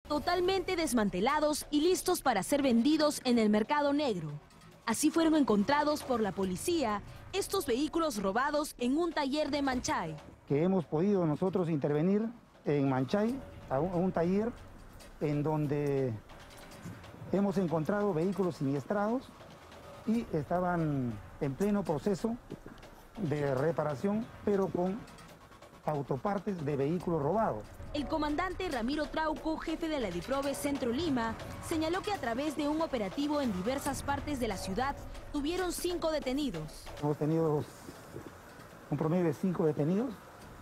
totalmente desmantelados y listos para ser vendidos en el mercado negro. Así fueron encontrados por la policía estos vehículos robados en un taller de Manchay. Que hemos podido nosotros intervenir en Manchay, a un taller en donde hemos encontrado vehículos siniestrados y estaban en pleno proceso de reparación, pero con autopartes de vehículos robados. El comandante Ramiro Trauco, jefe de la DIPROVE Centro Lima, señaló que a través de un operativo en diversas partes de la ciudad tuvieron 5 detenidos. Hemos tenido un promedio de 5 detenidos.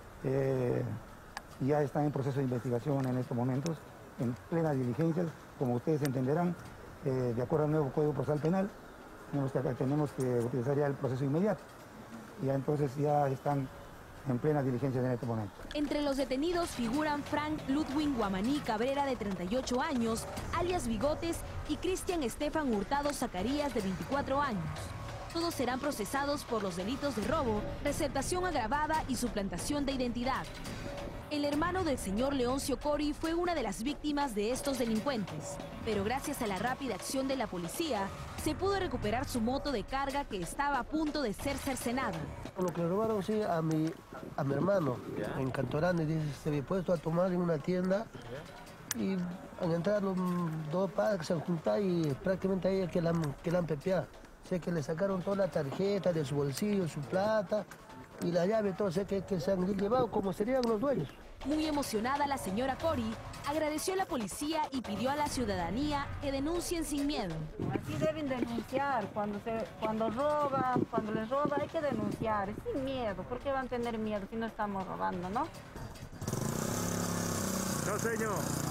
Ya están en proceso de investigación en estos momentos, en plenas diligencias, como ustedes entenderán, de acuerdo al nuevo Código Procesal Penal, tenemos que utilizar ya el proceso inmediato. Ya entonces ya están en plenas diligencias en este momento. Entre los detenidos figuran Frank Ludwig Guamaní Cabrera, de 38 años, alias Bigotes, y Cristian Estefan Hurtado Zacarías, de 24 años. Todos serán procesados por los delitos de robo, receptación agravada y suplantación de identidad. El hermano del señor Leoncio Cori fue una de las víctimas de estos delincuentes, pero gracias a la rápida acción de la policía, se pudo recuperar su moto de carga que estaba a punto de ser cercenada. Lo que le robaron, sí, a mi hermano, en Cantorán, se había puesto a tomar en una tienda y al entrar los 2 padres que se han juntado y prácticamente ahí es que la han pepeado. Sé que le sacaron toda la tarjeta de su bolsillo, su plata y la llave, todo, sé que se han llevado como serían los dueños. Muy emocionada, la señora Cori agradeció a la policía y pidió a la ciudadanía que denuncien sin miedo. Así deben denunciar, cuando les roba hay que denunciar, sin miedo. ¿Por qué van a tener miedo si no estamos robando, no? No, señor.